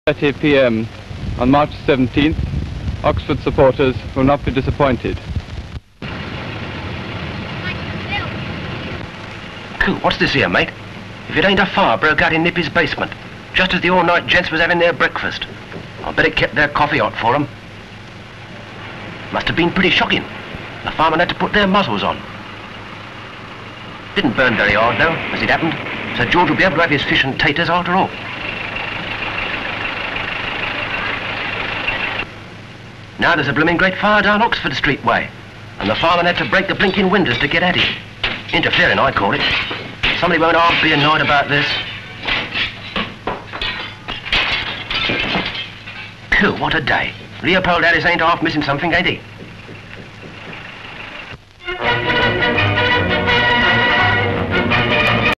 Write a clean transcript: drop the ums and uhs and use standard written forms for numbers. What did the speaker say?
8:30 p.m. on March 17th, Oxford supporters will not be disappointed. Cool, what's this here, mate? If it ain't a fire broke out in Nippy's basement, just as the all-night gents was having their breakfast. I bet it kept their coffee hot for 'em. Must have been pretty shocking. The firemen had to put their muzzles on. Didn't burn very hard, though, as it happened, so George will be able to have his fish and taters after all. Now there's a blooming great fire down Oxford Street way, and the firemen had to break the blinking windows to get at it. Interfering, I call it. Somebody won't half be annoyed about this. Cool, what a day. Leopold Harris ain't half missing something, ain't he?